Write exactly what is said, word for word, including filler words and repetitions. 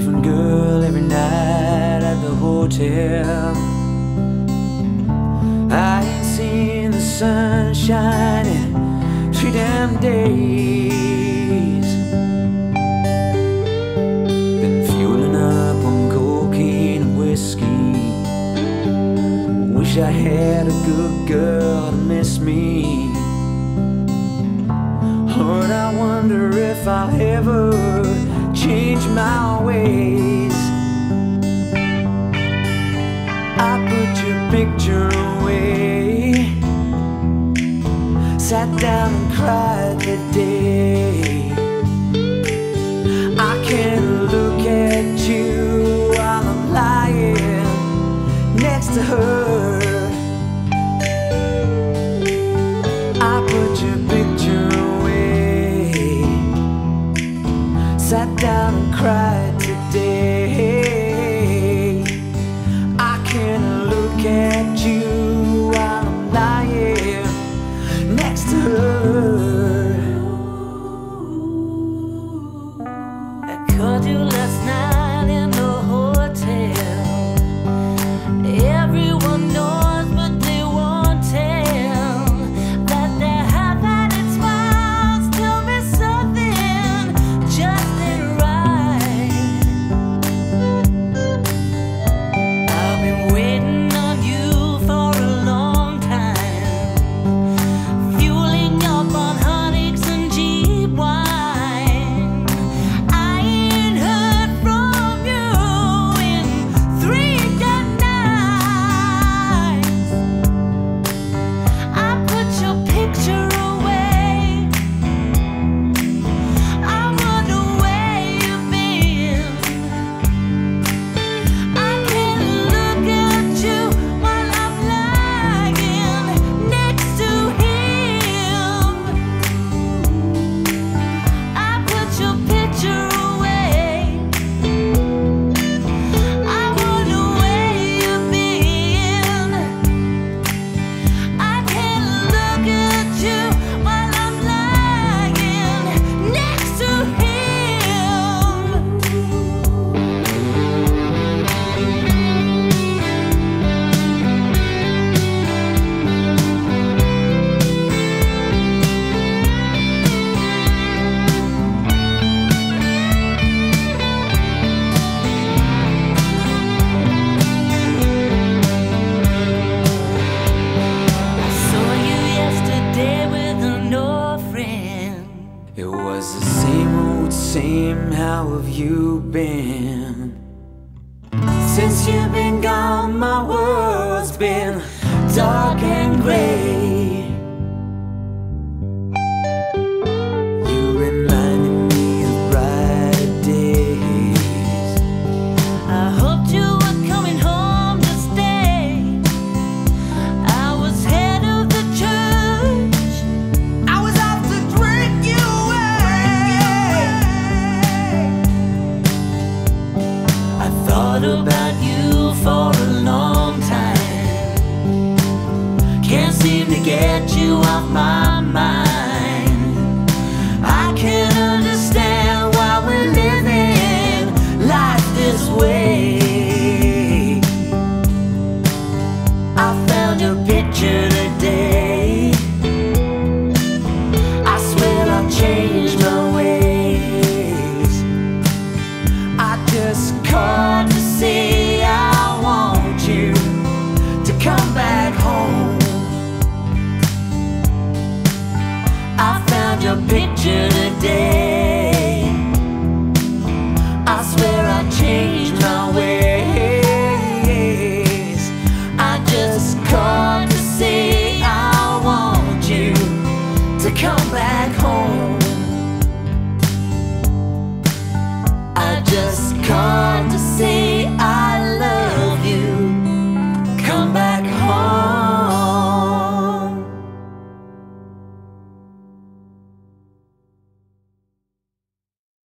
different girl every night at the hotel. I ain't seen the sun shining three damn days. Been fueling up on cocaine and whiskey. Wish I had a good girl to miss me. Lord, I wonder if I'll ever change my ways. I put your picture away, sat down and cried today. I can't look at you while I'm lying next to her. I put your picture away, sat down and cried today. I can't look at you while I'm lying next to her. I called you last night in the hotel. Everyone knows but they won't tell that their half-hearted smiles tell me something just ain't right. I've been waiting on you for a long time, fueling up on Honey's and cheap wine. I ain't heard from you in three good nights. I put your picture away, I wonder where you've been. I can't look at you while I'm lying next to him. I put your picture away, I wonder where you've been. I can't look at you while I'm lying next to him. I saw you yesterday with an old friend. It was the same old same, how have you been? Since you've been gone, my world's been dark and gray. You reminded me of brighter days. I hoped you were coming home to stay. I was head of the church, I was out to drink you away. I thought about you for a long time, can't seem to get you off my mind. I can't understand why we're living life this way. I found your picture today, I swear I've changed my ways. I just called to say I want you to come back home. I found your picture